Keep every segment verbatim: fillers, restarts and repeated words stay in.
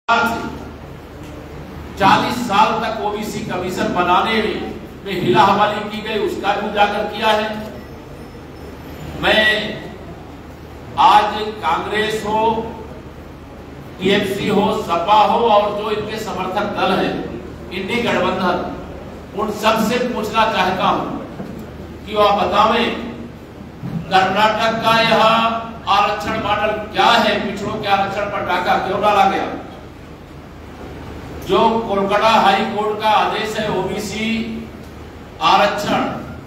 चालीस साल तक ओबीसी कमीशन बनाने में हिला हवाली की गई, उसका भी उजागर किया है। मैं आज कांग्रेस हो, टीएमसी हो, सपा हो और जो इनके समर्थक दल हैं, इंडी गठबंधन, उन सबसे पूछना चाहता हूं कि वह बतावें कर्नाटक का यह आरक्षण मॉडल क्या है, पिछड़ों के आरक्षण पर डाका क्यों डाला गया। जो कोलकाता हाई कोर्ट का आदेश है ओबीसी आरक्षण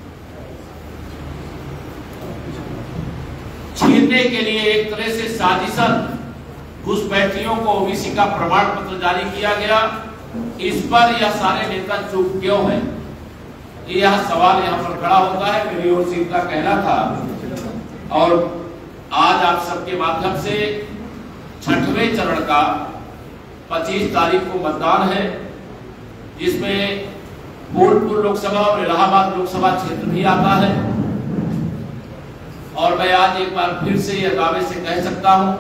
छीनने के लिए एक तरह से साजिशन घुसपैठियों को ओबीसी का प्रमाण पत्र जारी किया गया, इस पर यह सारे नेता चुप क्यों हैं, यह सवाल यहां पर खड़ा होता है। मेरी ओर से इनका कहना था और आज आप सबके माध्यम से छठवें चरण का पच्चीस तारीख को मतदान है, जिसमें फूलपुर लोकसभा और इलाहाबाद लोकसभा क्षेत्र भी आता है। और मैं आज एक बार फिर से यह दावे से कह सकता हूं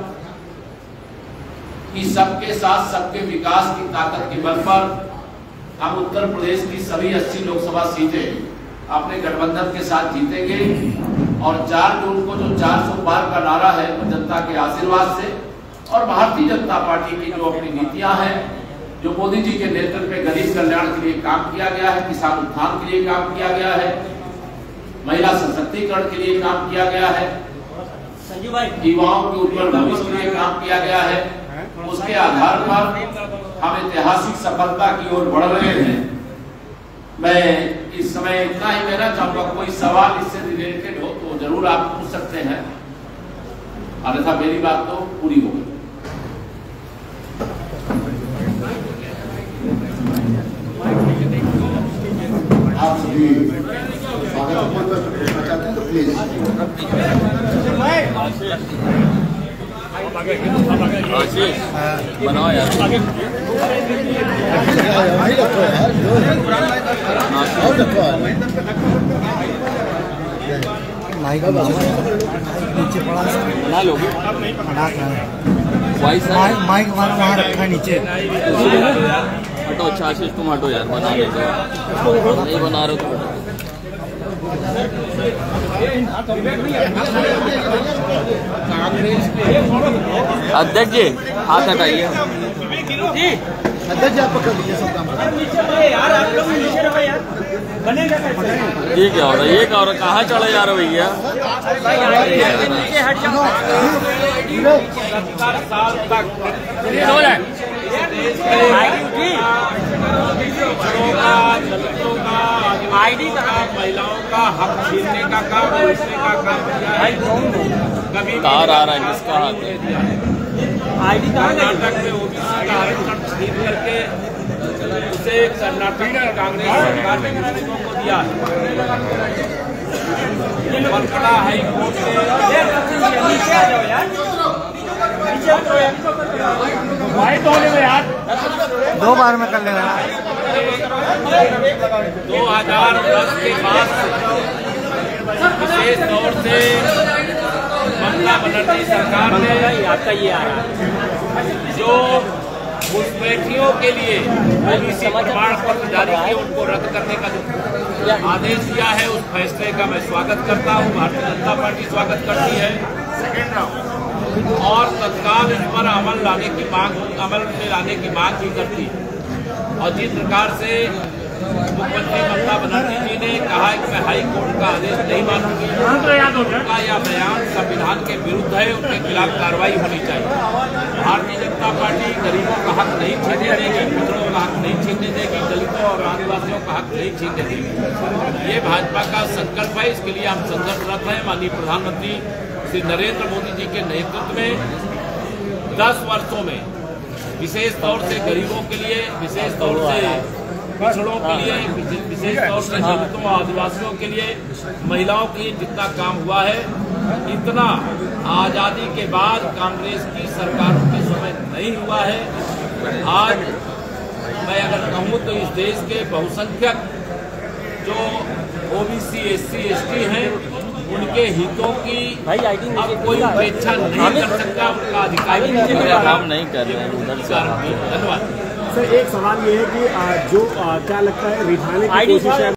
कि सबके साथ सबके विकास की ताकत के बल पर हम उत्तर प्रदेश की सभी अस्सी लोकसभा सीटें अपने गठबंधन के साथ जीतेंगे। और चार जून को जो चार सौ पार का नारा है वो जनता के आशीर्वाद से और भारतीय जनता पार्टी की जो अपनी नीतियां हैं, जो मोदी जी के नेतृत्व में गरीब कल्याण के लिए काम किया गया है, किसान उत्थान के लिए काम किया गया है, महिला सशक्तिकरण के लिए काम किया गया है, युवाओं के उज्जवल भविष्य के लिए काम किया गया है, उसके आधार पर हम ऐतिहासिक सफलता की ओर बढ़ रहे हैं। मैं इस समय इतना ही कहना चाहूंगा, कोई सवाल इससे रिलेटेड हो तो जरूर आप पूछ सकते हैं, अन्यथा मेरी बात तो पूरी हो गई। आप सभी स्वागत करना चाहते हैं तो प्लीज बनाओ यार, नीचे पड़ा बना लोगे माइक हमारा वहाँ रखा नीचे। हटो, अच्छा आशीष तुम हटो यार, बना लेते नहीं बना रहे तो। अध्यक्ष जी हाथ हटाइए। अध्यक्ष जी आप पकड़ लीजिए सब काम। ये क्या हो रहा है, ये क्या हो रहा है, कहाँ चढ़े जा रहे भैया। सत्तर साल तक आईडी का महिलाओं का हक छीनने का काम, रोकने का काम किया है। कभी कार आ रहा है किसका हाथ है। कर्नाटक में ओबीसी का आरक्षण छीन करके उसे कर्नाटक की कांग्रेस सरकार ने मुस्लिमों को दिया है। कोलकाता हाई कोर्ट दो बार में कर लेना। दो हजार दस के बाद विशेष तौर से ममता बनर्जी सरकार ने आता ये आ रहा जो घुसपैठियों के लिए ओबीसी प्रमाण पत्र जारी किए उनको रद्द करने का जो आदेश दिया है, उस फैसले का मैं स्वागत करता हूं। भारतीय जनता पार्टी स्वागत करती है और तत्काल इस पर अमल लाने की मांग अमल में लाने की मांग भी करती है। और जिस प्रकार से मुख्यमंत्री ममता बनर्जी जी ने कहा कि मैं हाई कोर्ट का आदेश नहीं मानूंगी, उनका यह बयान संविधान के विरुद्ध है, उनके खिलाफ कार्रवाई होनी चाहिए। भारतीय जनता पार्टी गरीबों का हक नहीं छीनने देगी, पिछड़ों का हक नहीं छीनने देगी, दलितों और आदिवासियों का हक नहीं छीनने देगी। ये भाजपा का संकल्प है, इसके लिए हम संघर्षरत हैं। माननीय प्रधानमंत्री श्री नरेंद्र मोदी जी के नेतृत्व में दस वर्षों में विशेष तौर से गरीबों के लिए, विशेष तौर से पिछड़ों के लिए, विशेष तौर से दलितों और आदिवासियों के लिए, महिलाओं के लिए जितना काम हुआ है, इतना आजादी के बाद कांग्रेस की सरकारों के समय नहीं हुआ है। आज मैं अगर कहूँ तो इस देश के बहुसंख्यक जो ओबीसी, एससी, एसटी हैं, उनके हितों की भाई आईडी अब कोई उपेक्षा नहीं कर सकता, उनका अधिकार अगर हम नहीं कर रहे हैं उधर से धन्यवाद। सर एक सवाल ये है कि आ, जो आ, क्या लगता है रिझाने की कोशिश है